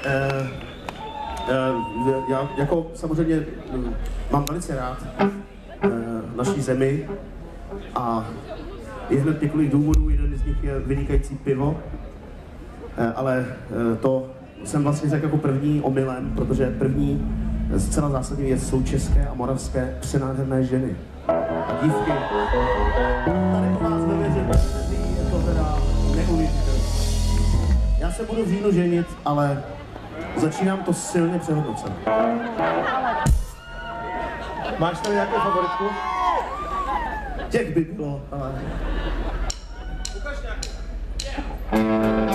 Já jako samozřejmě mám velice rád naší zemi a je hned několik důvodů, jeden z nich je vynikající pivo, ale to jsem vlastně řekl jako první omylem, protože první zcela zásadní věc jsou české a moravské přenádherné ženy a dívky. Tady u nás ve Věřebí je to teda neuvěřitelné. Já se budu v říjnu ženit, ale začínám to silně přehodnocovat. Máš tady nějakou favoritku? Těch by bylo, ale... Ukaž nějakou.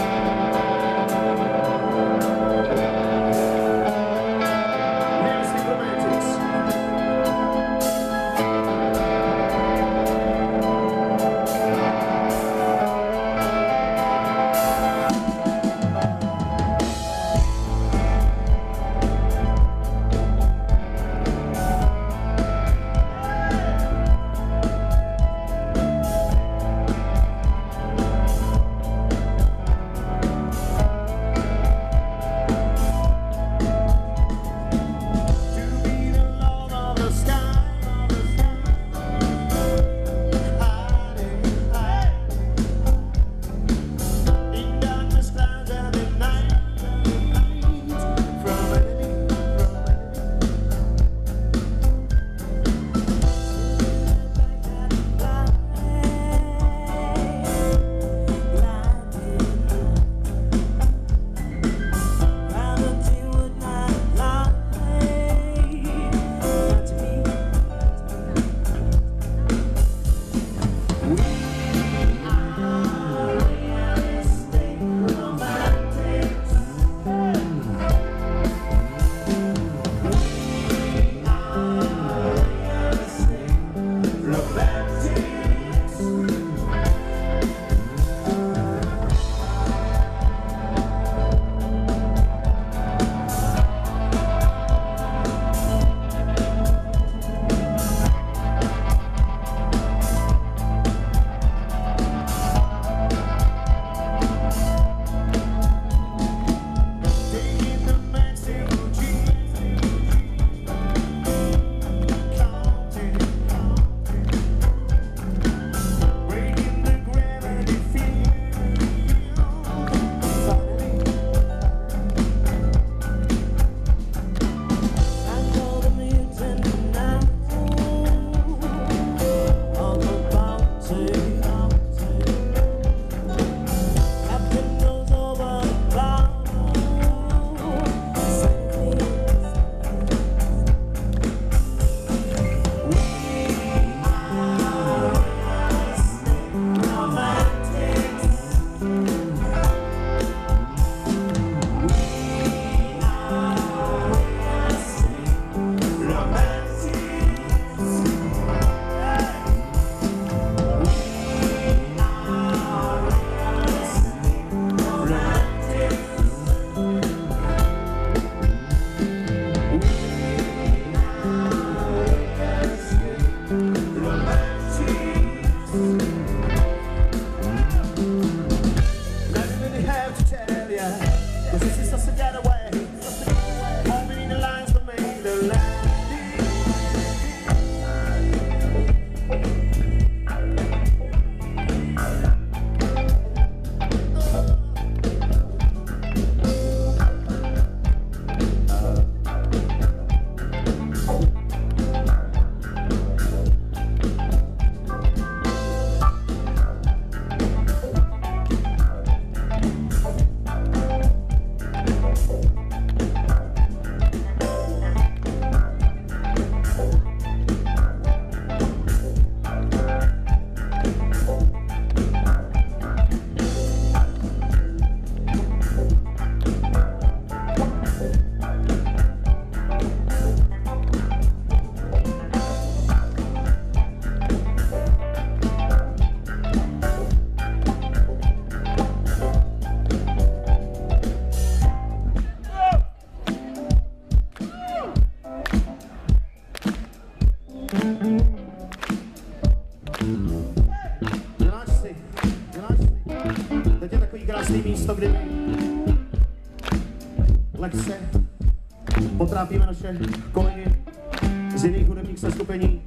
lehce potrápíme naše kolegy z jiných hudebních seskupení,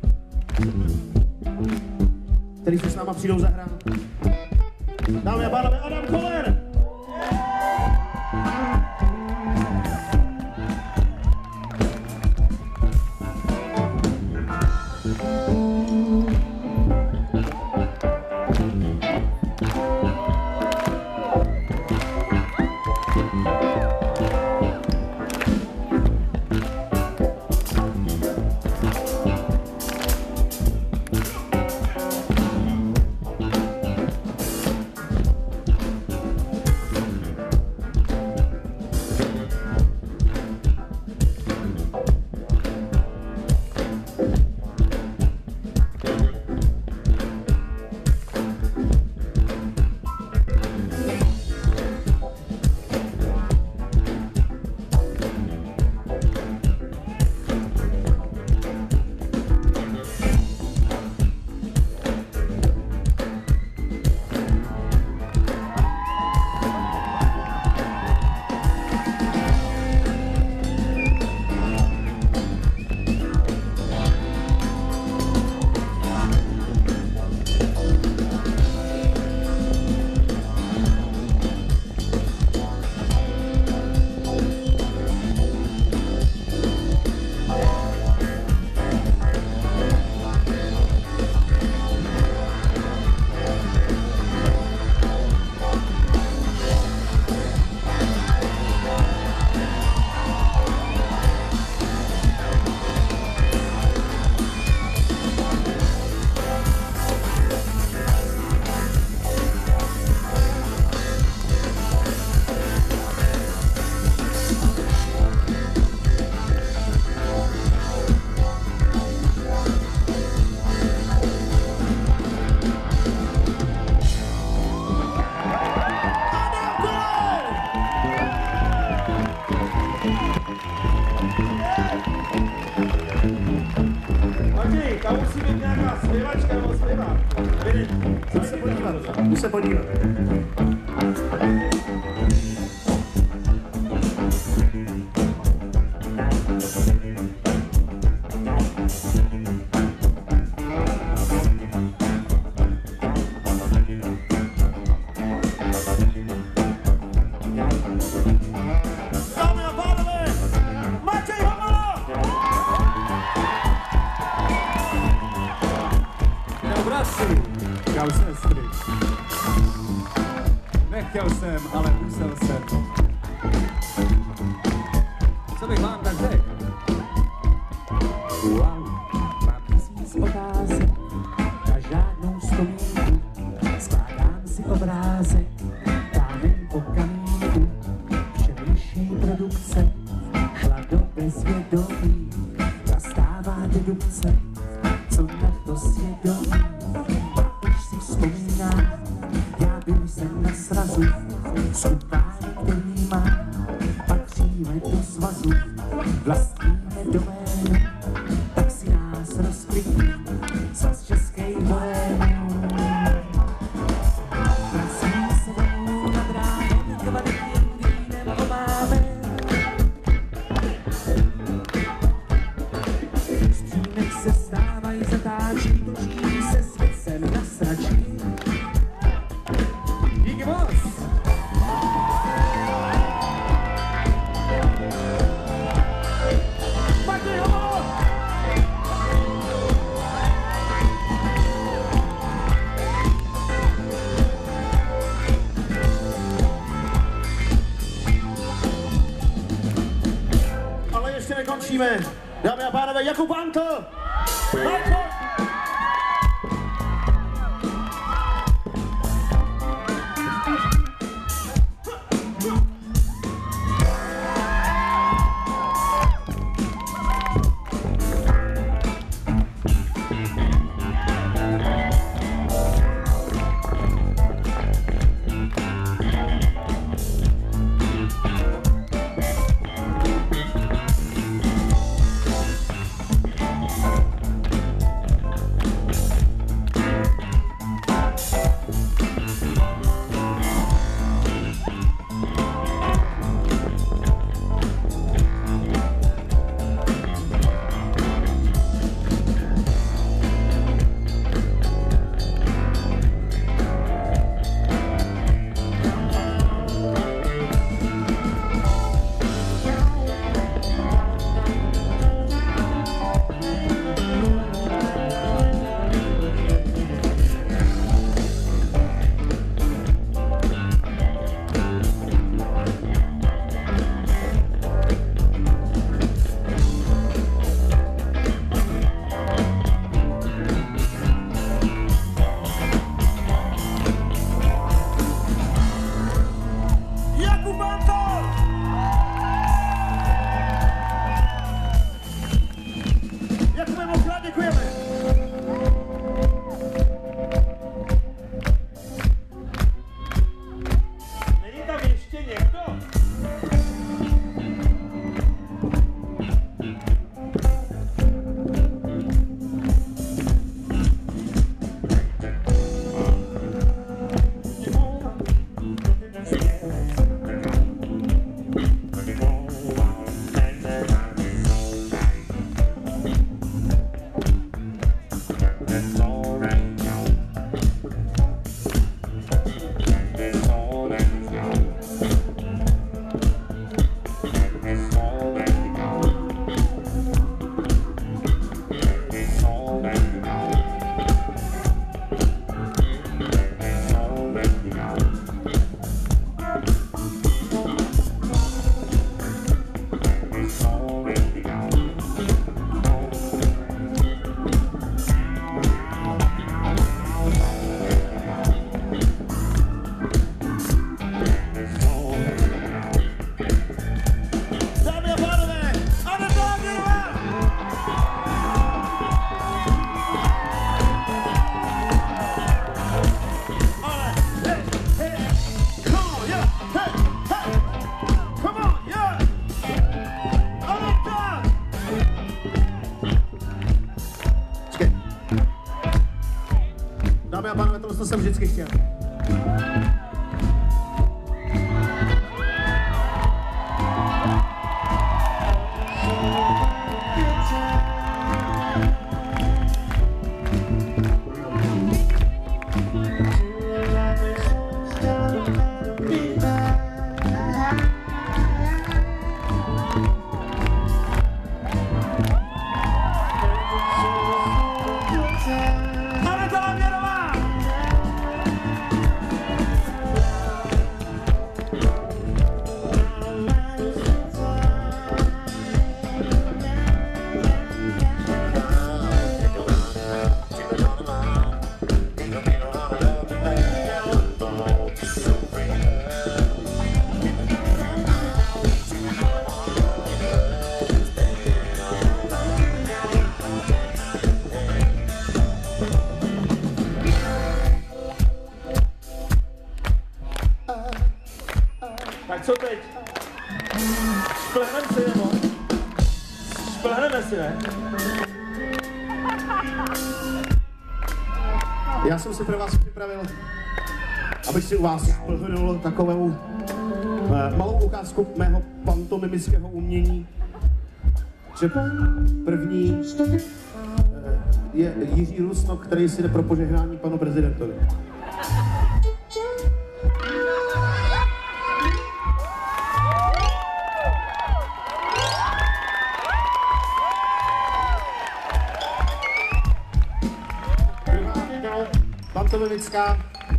který se s náma přijdou zahrát. Dámy a pánové, Adam Koller! Tam musí být nějaká zpěvačka nebo zpěvák. Jdu se podívat. Dámy a pánové, Matěj Hamala! Bratři, čau sestry. Nechtěl jsem, ale musel jsem. Co bych vám tak řekl? Wow, mám 1000 otázek, na žádnou vzpomínku. Skládám si obrázek, táhnem po kamínku. Včerejší produkce šla do bezvědomí. Nastává dedukce, co na to svědomí. Už si vzpomínám, já byl jsem na srazu. Skupář, který má, patříme do svazu. Vlastníme doménu, tak si nás rozklikni, svaz českej bohému. Vracíme se domů nad ránem, kvalitním vínem ho máme. Střímek se stávají, zatáčí, točí se svět nasračí. Díky moc! Matěj Hamala! Ale ještě nekončíme. Dámy a pánové, Jakub Antl! Michael! co jsem vždycky chtěl. Tak co teď? Šplhneme si, nebo? Šplhneme si, ne? Já jsem si pro vás připravil, abych si u vás šplhnul takovou malou ukázku mého pantomimického umění. Že první je Jiří Rusnok, který si jde pro požehnání panu prezidentovi. Pantomimická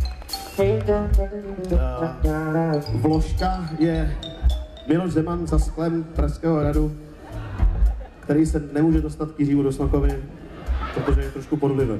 vložka je Miloš Zeman za sklem Pražského hradu, který se nemůže dostat k Jiřímu Rusnokovi, protože je trošku pod vlivem.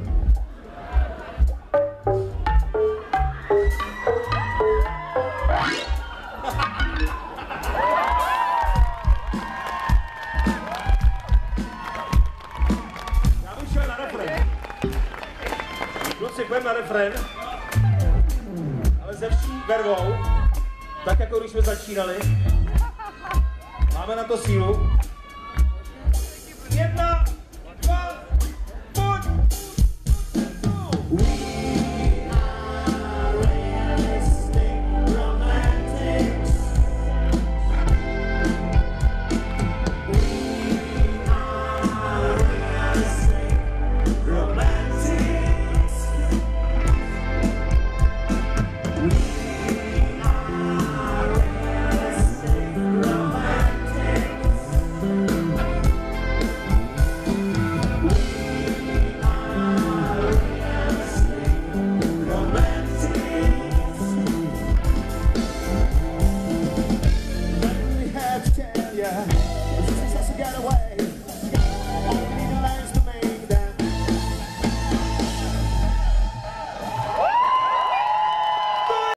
Já bych šel na refrén. Kluci, půjdeme na refrén. Ale se vší vervou, tak jako když jsme začínali. Máme na to sílu. 1, 2, pojď! This is us to get away.